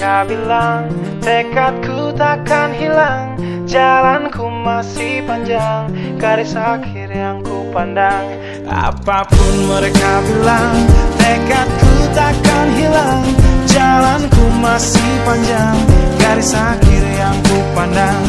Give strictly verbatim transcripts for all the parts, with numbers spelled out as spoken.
mereka bilang tekadku takkan hilang, jalanku masih panjang, garis akhir yang ku pandang. Apapun mereka bilang tekadku takkan hilang, jalanku masih panjang, garis akhir yang ku pandang.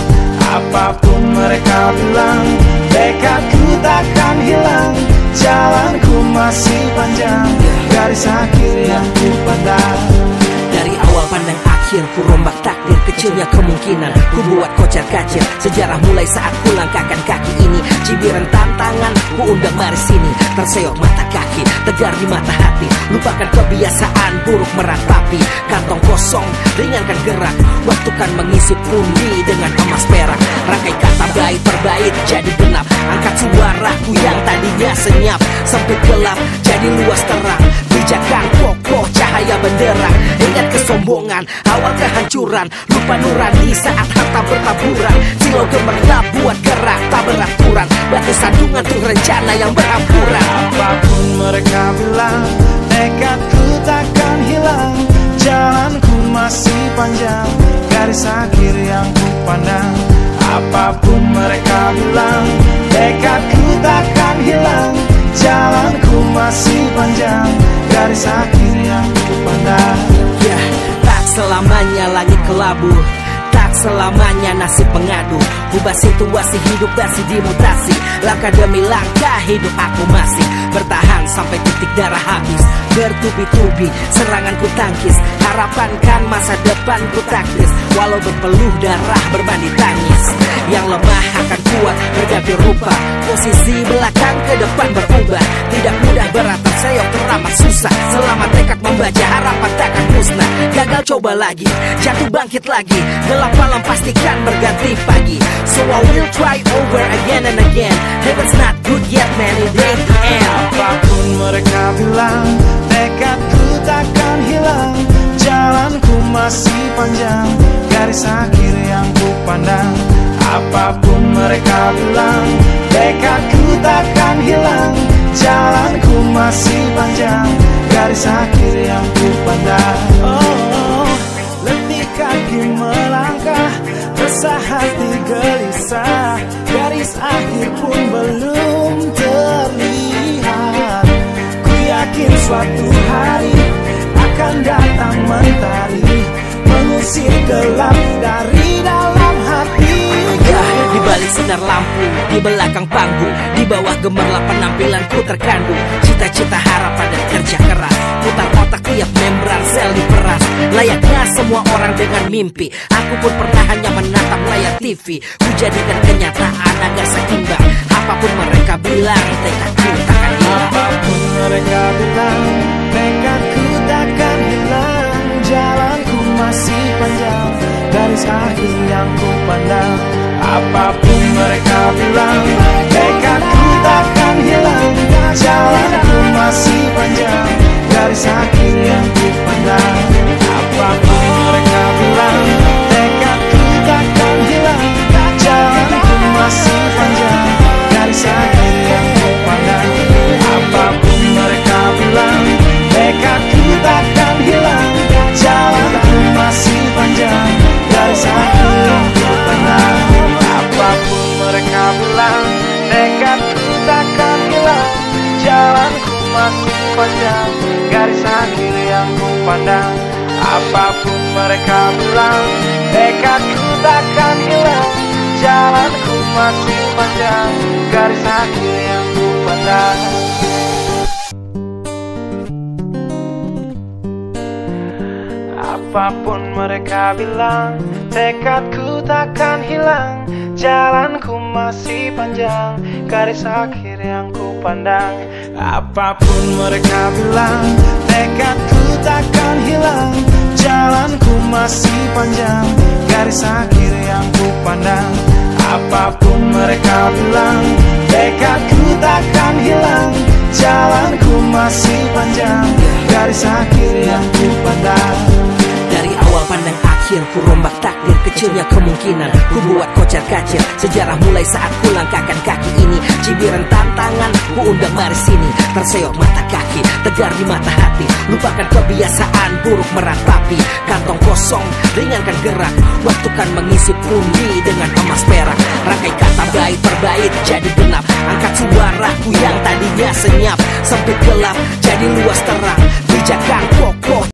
Apapun mereka bilang tekadku takkan hilang, jalanku masih panjang, garis akhir yang ku pandang. Dari awal pandang akhir, ku rombak takdir, kecilnya kemungkinan ku buat kocar kacir. Sejarah mulai saat ku langkahkan kaki ini, cibiran tantangan ku undang mari sini. Terseok mata kaki, tegar di mata hati, lupakan kebiasaan buruk meratapi. Kantong kosong, ringankan gerak, waktu kan mengisi pundi dengan emas perak. Rangkai kata bait per bait jadi genap, angkat suaraku yang tadinya senyap. Sempit gelap jadi luas terang, pijakan kokoh cahaya benderang. Ingat kesombongan, awal kehancuran, lupa nurani saat harta bertaburan. Silau gemerlap buat gerak tak beraturan, batu sandungan tuh rencana yang berampuran. Apapun mereka bilang tekadku takkan hilang, jalanku masih panjang, garis akhir yang ku pandang. Apapun mereka bilang tekadku takkan hilang, jalanku masih panjang, garis akhir yang ku pandang. Ya, tak selamanya langit kelabu, tak selamanya nasib pengadu. Ubah situasi hidup masih dimutasi, langkah demi langkah hidup aku masih bertahan sampai titik darah habis. Bertubi-tubi serangan ku tangkis, harapan kan masa depan ku taktis. Walau berpeluh darah berbanding tangis, yang lemah akan kuat berganti rupa, posisi belakang ke depan berubah. Tidak mudah beratap seyok teramat susah, selama tekad membaca harapan takkan musnah. Gagal coba lagi, jatuh bangkit lagi, gelap malam pastikan berganti pagi. So I will try over again and again, heaven's not good yet man, it ain't the end. Apapun mereka bilang tekadku takkan hilang, jalanku masih panjang, garis akhir yang ku pandang. Apapun mereka bilang tekadku takkan hilang, jalanku masih panjang, garis akhir yang ku pandang. Oh, letih kaki melangkah, resah hati gelisah, garis akhir pun belum terlihat. Ku yakin suatu hari akan datang mentari, mengusir gelap dari dalam hati. Ya, di balik sinar lampu, di belakang panggung, di bawah gemerlap penampilanku terkandung cita-cita, harapan dan kerja keras. Putar otak tiap membran sel diperas, layaknya semua orang dengan mimpi. Aku pun pernah hanya menatap layar T V, ku jadikan kenyataan agar seimbang. Apapun mereka bilang tekadku takkan hilang. Apapun mereka bilang tekadku takkan hilang, jalanku masih panjang, garis akhir yang ku pandang. Apapun mereka bilang tekadku takkan hilang, jalanku masih panjang, garis akhir yang ku pandang. Apapun mereka bilang tekadku takkan hilang, jalanku masih panjang, garis akhir yang ku pandang. Apapun mereka bilang tekadku takkan hilang, jalanku masih panjang, garis akhir yang ku pandang. Apapun mereka bilang tekadku takkan hilang, jalanku masih panjang, garis akhir yang ku pandang. Apapun mereka bilang tekadku takkan hilang, jalanku masih panjang, garis akhir yang ku pandang. Apapun mereka bilang tekadku takkan hilang, jalanku masih panjang, garis akhir yang ku pandang. Apapun mereka bilang tekadku takkan hilang, jalanku masih panjang, garis akhir yang ku pandang. Apapun mereka bilang tekadku takkan hilang, jalanku masih panjang, garis akhir yang ku pandang. Dari awal pandang akhir, ku rombak takdir, kecilnya kemungkinan ku buat kocar kacir. Sejarah mulai saat ku langkahkan kaki ini, cibiran tantangan, ku undang mari sini. Terseok mata kaki, tegar di mata hati. Lupakan kebiasaan buruk meratapi. Kantong kosong, ringankan gerak. Waktu kan mengisi pundi dengan emas perak. Rangkai kata bait per bait jadi genap. Angkat suaraku yang tadinya senyap, sempit gelap jadi luas terang.